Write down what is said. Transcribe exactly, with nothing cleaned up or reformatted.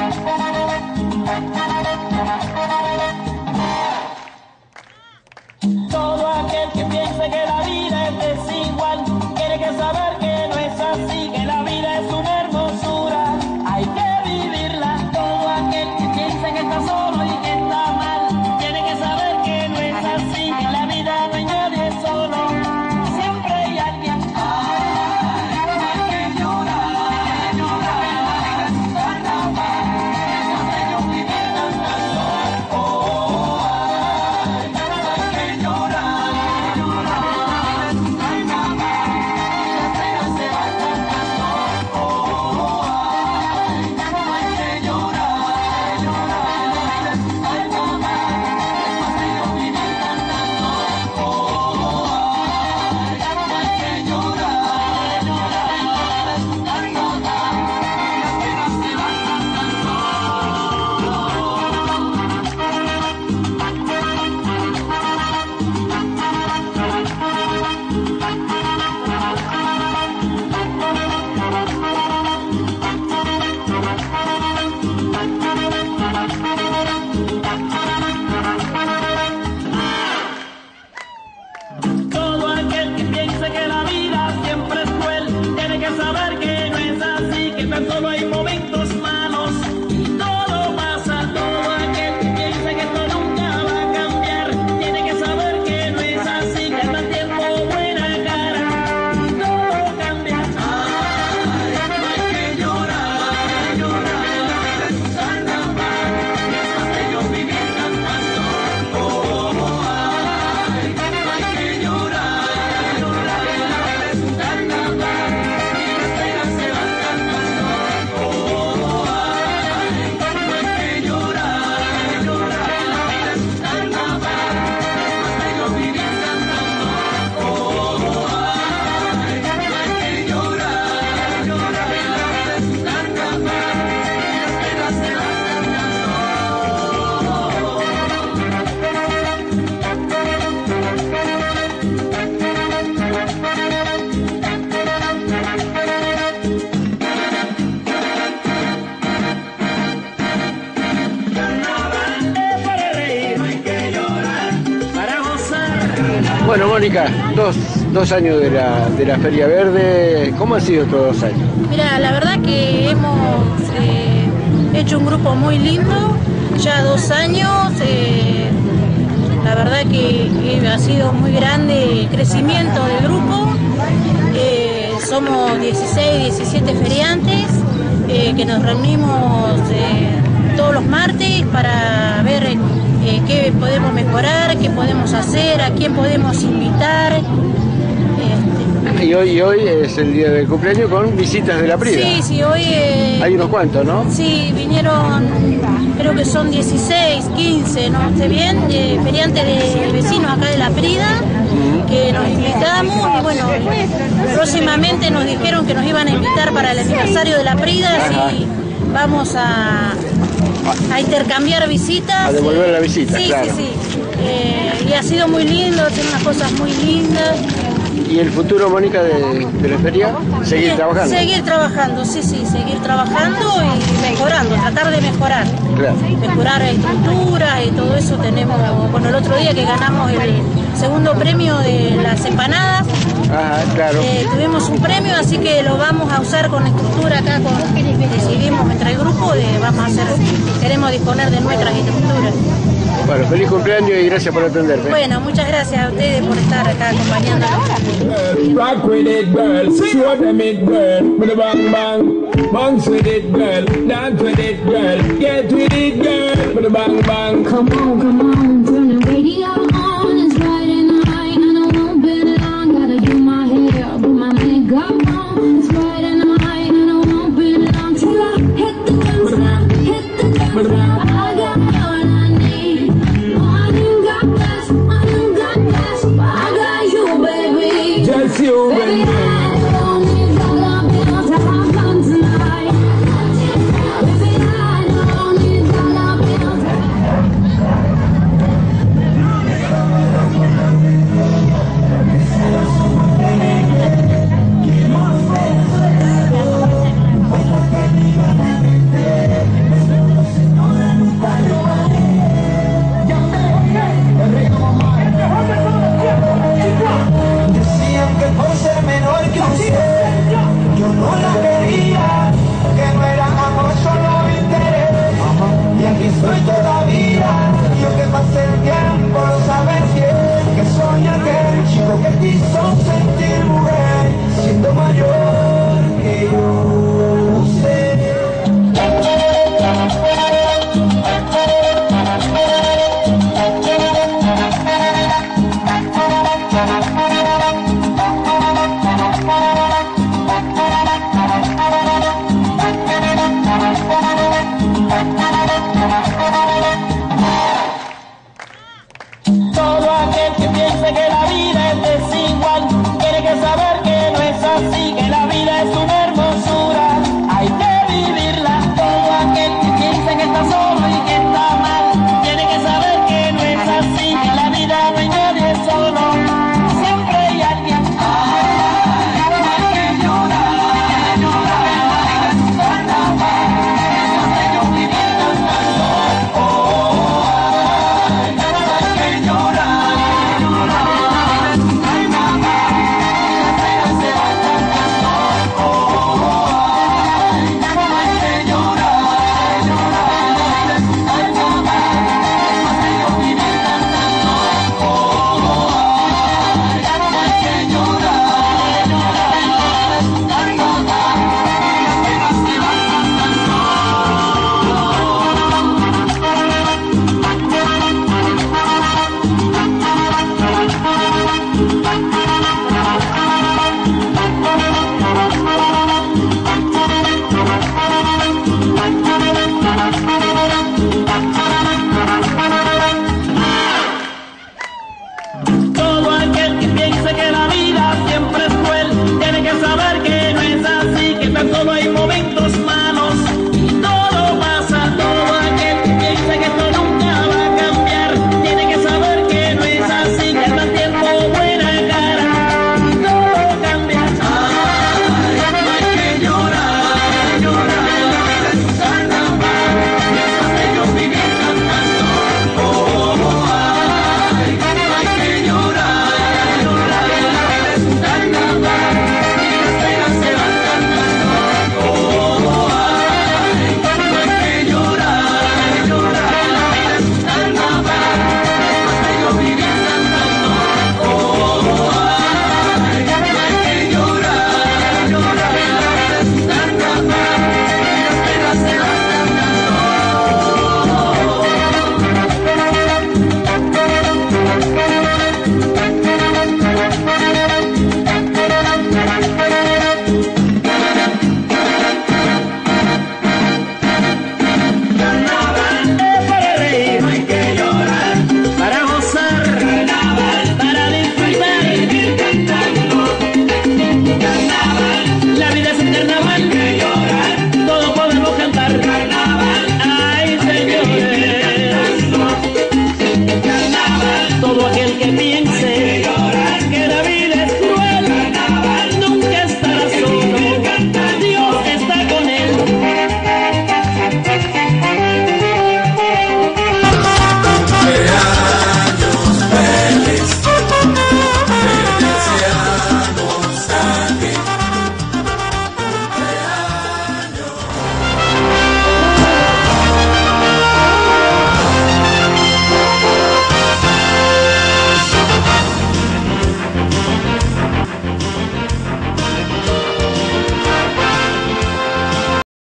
Todo aquel que piense que la vida es desigual tiene que saber que no es así, que la vida es una hermosura, hay que vivirla. Todo aquel que piense que está solo y que está mal tiene que saber que no es así, que en la vida no hay nadie solo, siempre hay alguien. Ay, no hay que llorar, llorar, la vida es un carnaval, eso hace yo vivir cantando. Oh, ay, no hay que llorar, llorar, la vida es un carnaval, la pena se va cantando. Oh, ay, no hay que llorar, llorar, la vida es un carnaval, eso hace yo vivir cantando. Oh, ay, no hay que llorar, llorar, la vida es un carnaval, la pena se va cantando. Todo aquel que piense que la vida siempre es cruel tiene que saber que no es así, que tan solo hay momentos malos y todo pasa. Todo aquel que piense que esto nunca va a cambiar tiene que saber que no es así, que está el tiempo buena cara y todo cambia. Ay, no hay que llorar, llorar, la vida es un carnaval, eso hace yo vivir cantando. Oh, ay, no hay que llorar, llorar, la vida es un carnaval, y las penas se van cantando. Oh, ay, no hay que llorar, llorar, la vida es un carnaval, eso hace yo vivir cantando. Oh, ay, no hay que llorar, llorar, la vida es un carnaval, y las penas se van cantando. Carnaval es para reír, no hay que llorar, para gozar. Bueno, Mónica, dos, dos años de la, de la Feria Verde. ¿Cómo han sido estos dos años? Mira, la verdad que hemos eh, hecho un grupo muy lindo, ya dos años, eh, la verdad que, que ha sido muy grande el crecimiento del grupo, eh, somos dieciséis, diecisiete feriantes eh, que nos reunimos eh, todos los martes para ver eh, qué podemos mejorar, qué podemos hacer, a quién podemos invitar. Este, Y hoy, y hoy es el día del cumpleaños con visitas de la Prida. Sí, sí, hoy... eh, Hay unos cuantos, ¿no? Sí, vinieron, creo que son dieciséis, quince, no sé bien, eh, feriantes de vecinos acá de La Prida, que nos invitamos y bueno, próximamente nos dijeron que nos iban a invitar para el aniversario de La Prida, así vamos a, a intercambiar visitas. A devolver la visita, sí, claro. Sí, sí, eh, y ha sido muy lindo, tiene unas cosas muy lindas. ¿Y el futuro, Mónica, de, de la feria? ¿Seguir Bien, trabajando? Seguir trabajando, sí, sí, seguir trabajando y mejorando, tratar de mejorar. Claro. Mejorar estructuras y todo eso tenemos, bueno, el otro día que ganamos el segundo premio de las empanadas, Ajá, claro. eh, tuvimos un premio, así que lo vamos a usar con estructura acá, con, decidimos entre el grupo, de, vamos a hacer, queremos disponer de nuestras estructuras. Bueno, feliz cumpleaños y gracias por atenderme. Bueno, muchas gracias a ustedes por estar acá acompañándonos. Rock with it, girl. Show them it, girl. With a bang bang. Bounce with it, girl. Dance with it, girl. Get with it, girl. With a bang bang. Come on, come on, turn the radio on. It's Friday night and I won't bet it on. Gotta do my hair, put my makeup on. It's Friday night and I won't bet it on. Till I hit the dance now, hit the dance now. I got what I need. Morning got blessed, morning got blessed. I got you, baby. Just you, Baby, baby. I don't need dollar bills to have fun tonight. Baby, I don't need dollar bills. Thank you.